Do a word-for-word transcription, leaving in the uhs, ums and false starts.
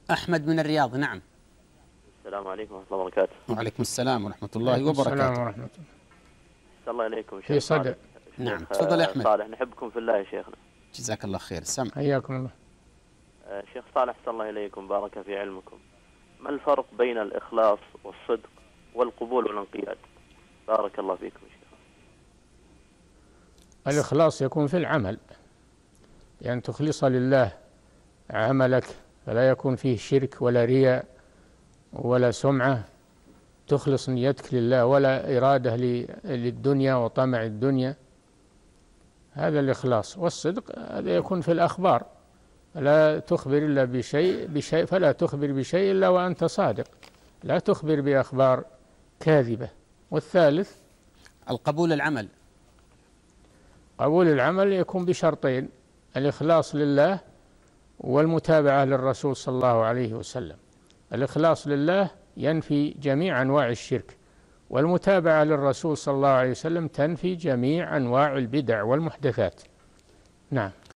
أحمد من الرياض. نعم. السلام عليكم ورحمة الله وبركاته. وعليكم السلام ورحمة الله وبركاته. السلام ورحمة الله. الله عليكم في صدق. نعم تفضل يا أحمد. صالح، نحبكم في الله يا شيخنا. جزاك الله خير. سمع. حياكم الله. شيخ صالح صلى الله إليكم، بارك في علمكم. ما الفرق بين الإخلاص والصدق والقبول والانقياد؟ بارك الله فيكم يا شيخ. الإخلاص يكون في العمل، بأن يعني تخلص لله عملك، فلا يكون فيه شرك ولا رياء ولا سمعة، تخلص نيتك لله ولا إرادة للدنيا وطمع الدنيا، هذا الإخلاص. والصدق هذا يكون في الأخبار، لا تخبر إلا بشيء بشيء فلا تخبر بشيء إلا وأنت صادق، لا تخبر بأخبار كاذبة. والثالث القبول العمل. قبول العمل يكون بشرطين: الإخلاص لله والمتابعة للرسول صلى الله عليه وسلم. الإخلاص لله ينفي جميع أنواع الشرك، والمتابعة للرسول صلى الله عليه وسلم تنفي جميع أنواع البدع والمحدثات. نعم.